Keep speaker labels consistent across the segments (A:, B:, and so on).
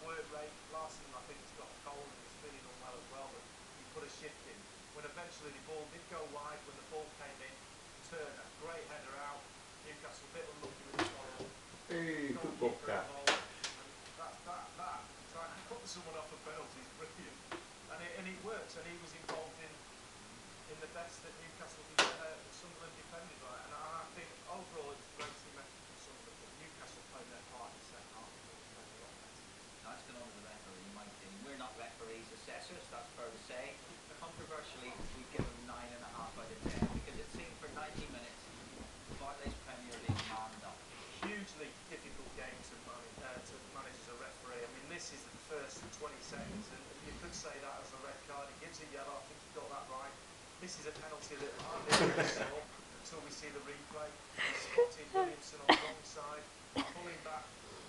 A: work rate. Larson, I think, has got a cold and he's feeling unwell as well, but he put a shift in. When eventually the ball did go wide, when the ball came in, Turner, great header out. Newcastle a bit unlucky with the follow.
B: Hey, football cat.
A: That trying to cut someone off a penalty is brilliant, and it works. And he was involved in the best that Newcastle Sunderland defended, right? And I think overall it was a great team effort from Sunderland, but Newcastle played their part in the second half. I thought they played a lot better.
C: Now it's gone on to the referee, Mike Dean. We're not referees, assessors. That's fair to say. Controversially, we give him 9.5 out of 10 because it seemed for 90 minutes Barclays Premier League manned up.
A: Hugely difficult game to manage as a referee. I mean, this is the first 20 seconds, and you could say that as a red card. He gives a yellow. I think he got that right. This is a penalty that hardly ever saw until we see the replay. He's spotted Williamson on the wrong side, pulling back.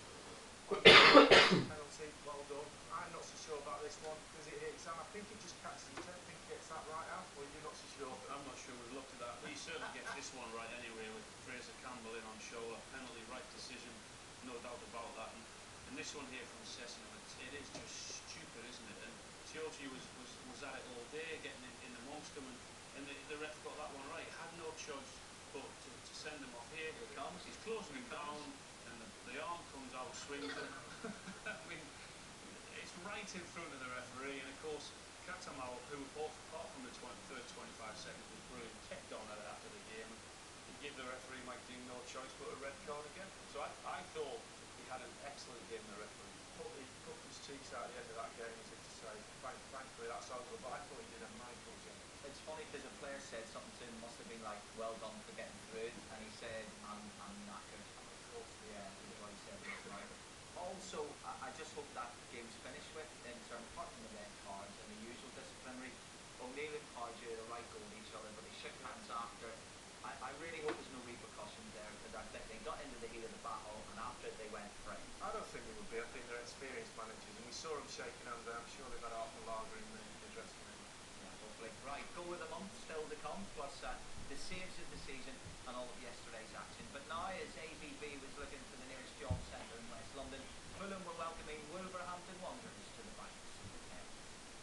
A: Penalty, well done. I'm not so sure about this one because it hits, and I think it just catches his head. I think he gets that right out, or you're not so sure?
D: I'm not sure. We've looked at that. He certainly gets this one right anyway with Fraser Campbell in on shoulder. Penalty, right decision, no doubt about that. And this one here from Sessingham, it is just stupid, isn't it? And Chiochi was at it all day, getting in amongst them, and the ref got that one right. Had no choice but to send them off here.
C: Here it comes.
D: He's closing him down, and the arm comes out, swings him. I mean, it's right in front of the referee, and of course, Katamal, who apart from the third 25 seconds was brilliant, kept on at it after the game. He gave the referee, Mike Dean, no choice but a red card again. So I thought he had an excellent game, the referee.
A: He puffed his cheeks out at the end of that game, as if to say, thankfully that's over, but I thought he did a mindful job.
C: It's funny because a player said something to him, must have been like, well done for getting through, and he said, I'm knackered. Yeah, is what he said. Also, I just hope that game's finished with, in terms apart from the red cards and the usual disciplinary. O'Neill and Pardew had a right go at each other, but they shook hands after. I really hope there's no repercussions there, because I think they got into the heat of the battle, and after it they went free.
A: I don't think it would be. I think they're experienced managers, and we saw them shaking hands there. I'm sure they've had half a lager in the dressing room.
C: Yeah, hopefully. Right, go with the month still to come, plus the saves of the season and all of yesterday's action. But now, as AVB was looking for the nearest job centre in West London, Fulham were welcoming Wolverhampton Wanderers to the banks of the Thames.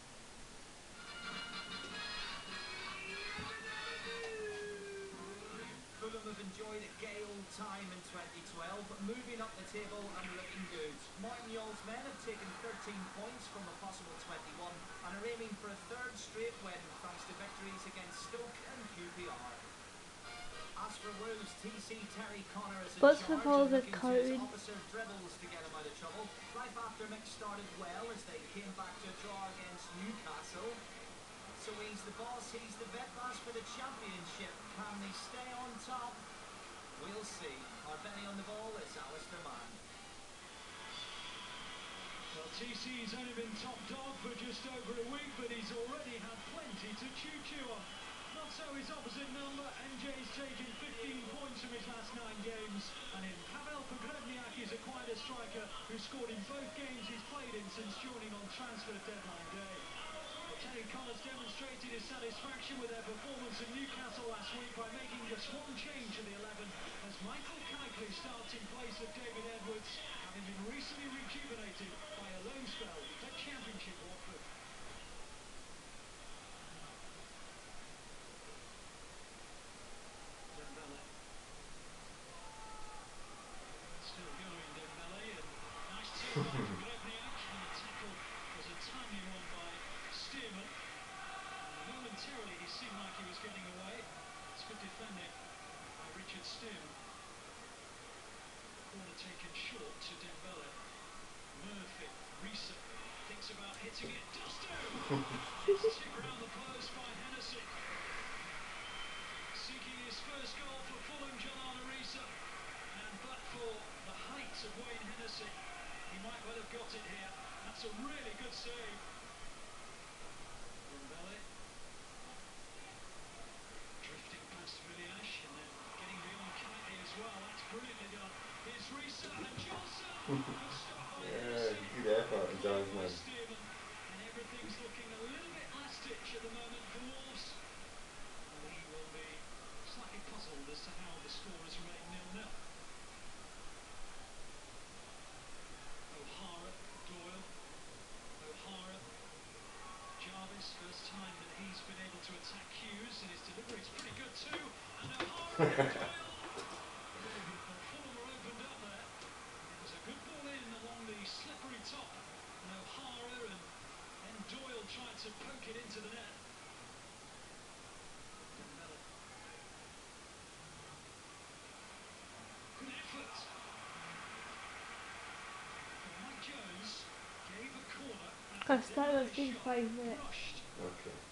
C: Fulham have enjoyed a gay old time in 2012, moving up the table and looking good. Martin Yall's men have taken 13 points from a possible 21 and are aiming for a third straight win thanks to victories against Stoke and QPR. As for Wolves, TC Terry Connor is in charge and looking to his officer dribbles to get him out of trouble. Life after Mix started well as they came back to a draw against Newcastle. So he's the boss, he's the vet boss for the championship. Can they stay on top? We'll see. Our Benny on the ball is Alistair Mann.
E: Well, TC's only been top dog for just over a week, but he's already had plenty to chew on. Not so his opposite number, MJ's taken 15 points from his last 9 games, and in Pavel Pogrebniak is a quieter striker who scored in both games he's played in since joining on transfer deadline day. Terry Connor's demonstrated his satisfaction with their performance in Newcastle last week by making just one change to the 11 as Michael Keighley starts in place of David Edwards, having been recently rejuvenated by a loan spell at Championship Watford. Dembele. Still going, Dembele, and nice turn by Pogrebniak, and the tackle was a timely one by Stearman. Momentarily he seemed like he was getting away. It's good defending by Richard Stearman. Corner taken short to Dembele. Murphy, Risa thinks about hitting it. Does do! Tip round the post by Hennessy. Seeking his first goal for Fulham, John Risa. And but for the height of Wayne Hennessy, he might well have got it here. That's a really good save. Dembele. Drifting past Villiash and then getting beyond Keighley as well. That's brilliantly done. Here's Risa and Johnson.
B: Yeah, good effort, Jasmine.
E: And everything's looking a little bit last ditch at the moment for Wolves. And he will be slightly puzzled as to how the score has remained 0-0. O'Hara, Doyle. Fulham were opened up there. It was a good ball in along the slippery top. And O'Hara and then Doyle tried to poke it into the net. Dembele. Good effort. Mike Jones gave a corner.
F: I started this in 5 minutes.
E: Rushed.
B: Okay.